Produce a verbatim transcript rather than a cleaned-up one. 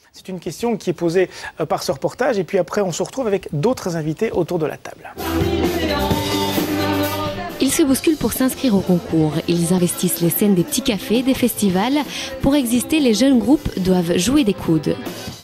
C'est une question qui est posée par ce reportage et puis après on se retrouve avec d'autres invités autour de la table. Ils se bousculent pour s'inscrire au concours. Ils investissent les scènes des petits cafés, des festivals. Pour exister, les jeunes groupes doivent jouer des coudes.